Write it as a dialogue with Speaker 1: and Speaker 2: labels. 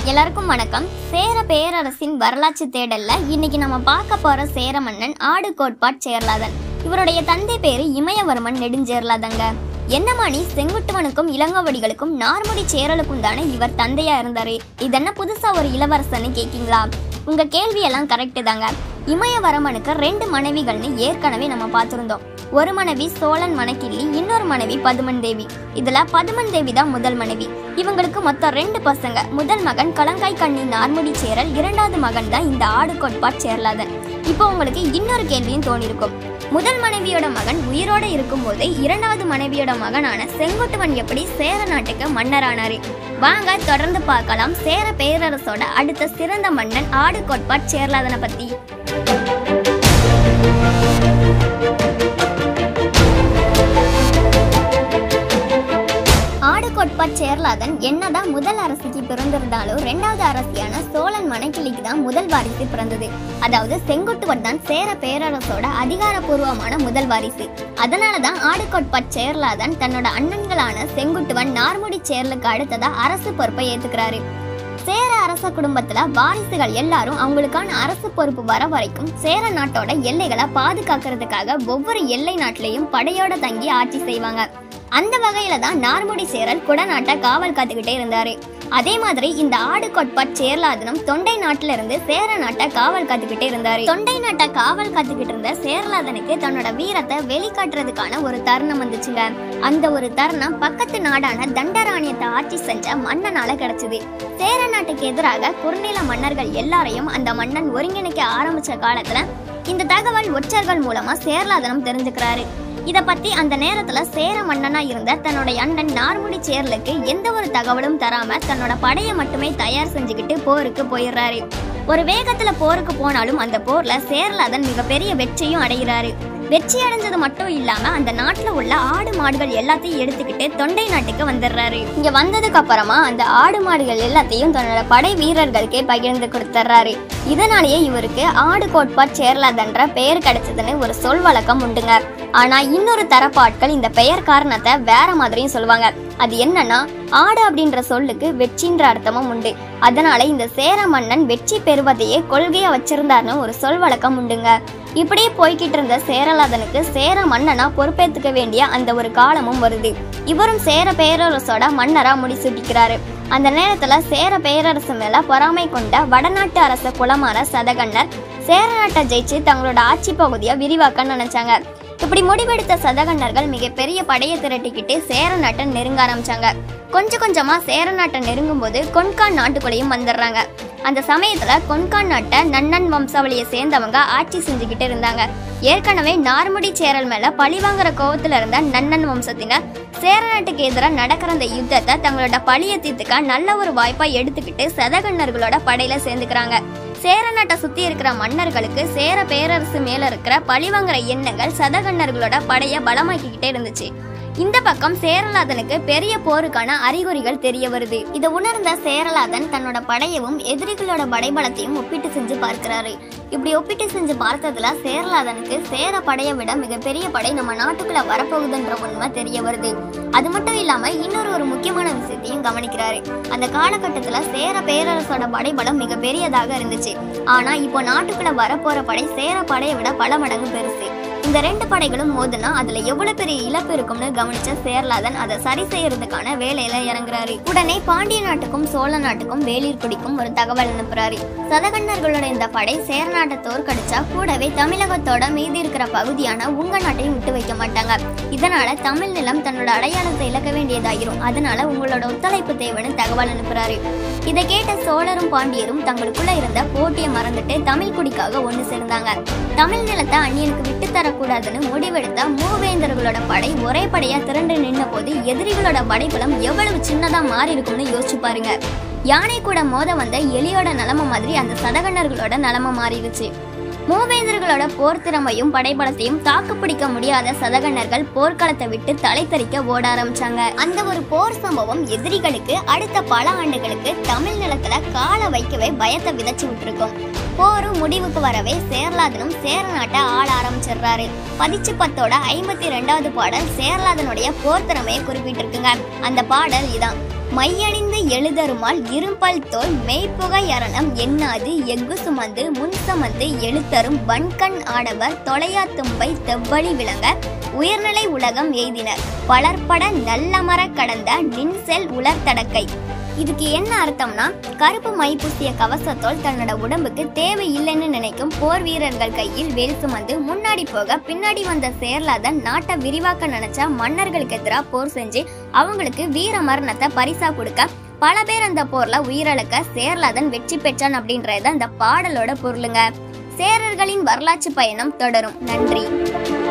Speaker 1: எல்லாருக்கும் வணக்கம். சேர பேரரசின் வரலாற்று தேடல்ல இன்னைக்கு நம்ம பார்க்க போற சேர மன்னன் ஆடுகோட்பாட் சேர்லாதன். இவருடைய தந்தை பேரு இமயவர்மன் நெடுஞ்சேர்லாதங்க. என்னமானி செங்குட்டுவனுக்கும் இளங்கோவடிகளுக்கும் நார்முடி சேரலுக்கும் தானே இவர் தந்தையா இருந்தாரு. இதென்ன புதுசா ஒரு இளவரசன்னு கேக்கீங்களா? உங்க கேள்வியெல்லாம் கரெக்டு தாங்க. இமயவர்மனுக்கு 2 மனைவிகள்னு ஏற்கனவே நம்ம பார்த்திருந்தோம். ஒரு மனைவி சோழன் மணக்கிள்ளி, இன்னொரு மனைவி பதுமன் தேவி. இதுல பதுமன் தேவி தான் முதல் மனைவி. இவங்களுக்கு மொத்தம் 2 பசங்க. முதல் மகன் கலங்காய் கண்ணி நார்முடி சேரல், இரண்டாவது மகன் தான் இந்த ஆடுகோட்பாட் சேர்லாதன். இப்போ உங்களுக்கு இன்னொரு கேள்வியும் தோணிருக்கும். முதல் மனைவியோட மகன் உயிரோட இருக்கும் போதே இரண்டாவது மனைவியோட மகனான செங்குட்டுவன் எப்படி சேர நாட்டுக்கு மன்னரானாரு? வாங்க தொடர்ந்து பார்க்கலாம் சேர பேரரசோட அடுத்த சிறந்த மன்னன் ஆடுகோட்பாட் சேர்லாதனை பத்தி. ஆடுகோட்பாட் சேர்லாதன் என்னதான் முதல் அரசிக்கு பிறந்திருந்தாலும் 2வது அரசியான சோழன் மணக்கிள்ளிக்கு தான் முதல் வாரிசு பிறந்தது. அதாவது செங்குட்டுவன் தான் சேர பேரரசோட அதிகாரப்பூர்வமான முதல் வாரிசு. அதனாலதான் ஆடுகோட்பாட் சேர்லாதன் தன்னோட அண்ணன்களான செங்குட்டுவன் நார்முடி சேர்லுக்கு அடுத்ததா அரசு பொறுப்பை ஏத்துக்கிறாரு. சேர அரச குடும்பத்துல வாரிசுகள் எல்லாரும் அவங்களுக்கான அரசு பொறுப்பு வர வரைக்கும் சேர நாட்டோட எல்லைகளை பாதுகாக்கிறதுக்காக ஒவ்வொரு எல்லை நாட்டிலையும் படையோட தங்கி ஆட்சி செய்வாங்க. அந்த வகையில தான் நார்முடி சேரல் குடநாட்டை காவல் காத்துக்கிட்டே இருந்தாரு. அதே மாதிரி இந்த ஆடுகோட்பாட் சேர்லாதனும் தொண்டை நாட்டுல இருந்து சேர நாட்டை காவல் காத்துக்கிட்டே இருந்தாரு. தொண்டை நாட்டை காவல் காத்துக்கிட்டு இருந்த சேர்லாதனுக்கு தன்னோட வீரத்தை வெளிக்காட்டுறதுக்கான ஒரு தருணம் வந்துச்சுங்க. அந்த ஒரு தருணம் பக்கத்து நாடான தண்டராணியத்தை ஆட்சி செஞ்ச மன்னனால கிடைச்சது. சேர நாட்டுக்கு எதிராக குறுநில மன்னர்கள் எல்லாரையும் அந்த மன்னன் ஒருங்கிணைக்க ஆரம்பிச்ச காலத்துல இந்த தகவல் ஒற்றர்கள் மூலமா சேர்லாதனும் தெரிஞ்சுக்கிறாரு. இத பத்தி அந்த நேரத்துல சேர மன்னனா இருந்த தன்னோட அண்ணன் நார்முடி சேர்லுக்கு எந்த ஒரு தகவலும் தராம தன்னோட படையை மட்டுமே தயார் செஞ்சுக்கிட்டு போருக்கு போயிடுறாரு. ஒரு வேகத்துல போருக்கு போனாலும் அந்த போர்ல சேர்லாதன் மிகப்பெரிய வெற்றியும் அடைகிறாரு. வெற்றி அடைஞ்சது மட்டும் இல்லாம அந்த நாட்டுல உள்ள ஆடு மாடுகள் எல்லாத்தையும் எடுத்துக்கிட்டு தொண்டை நாட்டுக்கு வந்துடுறாரு. இங்க வந்ததுக்கு அப்புறமா அந்த ஆடு மாடுகள் எல்லாத்தையும் தன்னோட படை வீரர்களுக்கே பகிர்ந்து கொடுத்துறாரு. இதனாலேயே இவருக்கு ஆடுகோட்பாட் சேர்லாதன்ற பெயர் கிடைச்சதுன்னு ஒரு சொல் வழக்கம் உண்டுங்க. ஆனா இன்னொரு தரப்பு ஆட்கள் இந்த பெயர் காரணத்தை வேற மாதிரியும் சொல்லுவாங்க. அது என்னன்னா, ஆடு அப்படின்ற சொல்லுக்கு வெற்றின்ற அர்த்தமும் உண்டு. அதனால இந்த சேர மன்னன் வெற்றி பெறுவதையே கொள்கையா வச்சிருந்தாருன்னு ஒரு சொல் வழக்கம் உண்டுங்க. இப்படியே போய்கிட்டு இருந்த சேரலாதனுக்கு சேர மன்னனா பொறுப்பேற்றுக்க வேண்டிய அந்த ஒரு காலமும் வருது. இவரும் சேர பேரரசோட மன்னரா முடிசூட்டிக்கிறாரு. அந்த நேரத்துல சேர பேரரசு மேல பொறாமை கொண்ட வடநாட்டு அரச குலமான சதகன்னர் சேர நாட்டை ஜெயிச்சு தங்களோட ஆட்சி பகுதியை விரிவாக்க நினைச்சாங்க. இப்படி முடிவெடுத்த சதகன்னர்கள் மிகப்பெரிய படையை திரட்டிக்கிட்டு சேர நாட்டை நெருங்க ஆரம்பிச்சாங்க. கொஞ்சம் கொஞ்சமா சேர நாட்டை நெருங்கும் போது கொன்கான் நாட்டுக்குள்ளேயும் வந்துடுறாங்க. அந்த சமயத்துல கொன்கான் நாட்டை நன்னன் வம்சாவளியை சேர்ந்தவங்க ஆட்சி செஞ்சுக்கிட்டு இருந்தாங்க. ஏற்கனவே நார்முடி சேரல் மேல பழிவாங்கிற கோவத்துல இருந்த நன்னன் வம்சத்தினர் சேர நாட்டுக்கு எதிராக நடக்கிற அந்த யுத்தத்தை தங்களோட பழிய தீர்த்துக்க நல்ல ஒரு வாய்ப்பா எடுத்துக்கிட்டு சதகன்னர்களோட படையில சேர்ந்துக்கிறாங்க. சேர நாட்டை சுத்தி இருக்கிற மன்னர்களுக்கு சேர பேரரசு மேல இருக்கிற பழிவாங்கிற எண்ணங்கள் சதகன்னர்களோட படைய பலமாக்கிக்கிட்டே இருந்துச்சு. இந்த பக்கம் சேரலாதனுக்கு பெரிய போருக்கான அறிகுறிகள் தெரிய வருது. இதை உணர்ந்த சேரலாதன் தன்னோட படையவும் எதிரிகளோட படைபலத்தையும் ஒப்பிட்டு செஞ்சு பார்க்கிறாரு. இப்படி ஒப்பிட்டு செஞ்சு பார்த்ததுல சேரலாதனுக்கு சேர படையை விட மிகப்பெரிய படை நம்ம நாட்டுக்குள்ள வரப்போகுதுன்ற உண்மை தெரிய வருது. அது மட்டும் இல்லாம இன்னொரு முக்கியமான விஷயத்தையும் கவனிக்கிறாரு. அந்த காலகட்டத்துல சேர பேரரசோட படைபலம் மிக பெரியதாக இருந்துச்சு. ஆனா இப்போ நாட்டுக்குள்ள வரப்போற படை சேர படையை விட பல மடங்கு பெருசு. இந்த 2 படைகளும் மோதுனா அதுல எவ்வளவு பெரிய இழப்பு இருக்கும்னு கவனிச்ச சேர்லாதன் அதை சரி செய்யறதுக்கான வேலையில இறங்குறாரு. உடனே பாண்டிய நாட்டுக்கும் சோழ நாட்டுக்கும் வேளிர்குடிக்கும் ஒரு தகவல் அனுப்புறாரு. சதகன்னர்களோட இந்த படை சேர நாட்டை தோற்கடிச்சா கூடவே தமிழகத்தோட மீதி இருக்கிற பகுதியான உங்க நாட்டையும் விட்டு வைக்க மாட்டாங்க. இதனால தமிழ் நிலம் தன்னோட அடையாளத்தை இழக்க வேண்டியதாயிரும். அதனால உங்களோட ஒத்துழைப்பு தேவைன்னு தகவல் அனுப்புறாரு. இதை கேட்ட சோழரும் பாண்டியரும் தங்களுக்குள்ள இருந்த போட்டியை மறந்துட்டு தமிழ் குடிக்காக ஒன்று சேர்ந்தாங்க. தமிழ் நிலத்தை அந்நியனுக்கு விட்டு தரக்கூடாதுன்னு முடிவெடுத்த மூவேந்தர்களோட படை ஒரே படையா திரண்டு நின்ன போது எதிரிகளோட படைபலம் எவ்வளவு சின்னதா மாறி இருக்கும்னு யோசிச்சு பாருங்க. யானை கூட மோத வந்த எலியோட நிலைமை மாதிரி அந்த சதகன்னர்களோட நிலைமை மாறிடுச்சு. மூவேந்தர்களோட போர் திறமையும் படைபலத்தையும் தாக்கு பிடிக்க முடியாத சதகன்னர்கள் போர்க்களத்தை விட்டு தலை தெறிக்க ஓட ஆரம்பிச்சாங்க. அந்த ஒரு போர் சம்பவம் எதிரிகளுக்கு அடுத்த பல ஆண்டுகளுக்கு தமிழ் நிலத்துல கால வைக்கவே பயத்தை விதைச்சு விட்டுருக்கும். போரும் முடிவுக்கு வரவே சேர்லாதனும் சேர நாட்டை ஆள ஆரம்பிச்சிடுறாரு. 10 52வது பாடல் சேர்லாதனுடைய போர் திறமையை குறிப்பிட்டிருக்குங்க. அந்த பாடல் இதான்: மையணிந்து எழுதருமால் இரும்பல் தோல் மெய்ப்புகை அரணம் எண்ணாது எஃகு சுமந்து முன் சுமந்து எழுத்தரும் வன்கண் ஆடவர் தொலையா தும்பை தெவ்வழி விளங்க உயர்நிலை உலகம் எய்தினர் பலர்பட நல்லமர கடந்த நின்செல் உலர்த்தடக்கை. இதுக்கு என்ன அர்த்தம்னா, கருப்பு மை பூசிய கவசத்தோல் தன்னோட உடம்புக்கு தேவை இல்லைன்னு நினைக்கும் போர் வீரர்கள் கையில் வேல் சுமந்து முன்னாடி போக பின்னாடி வந்த சேர்லாதன் நாட்டை விரிவாக்க நினைச்ச மன்னர்களுக்கு எதிராக போர் செஞ்சு அவங்களுக்கு வீர மரணத்தை பரிசா கொடுக்க பல பேர் அந்த போர்ல உயிரிழக்க சேர்லாதன் வெற்றி பெற்றான் அப்படின்றது அந்த பாடலோட பொருளுங்க. சேரர்களின் வரலாற்று பயணம் தொடரும். நன்றி.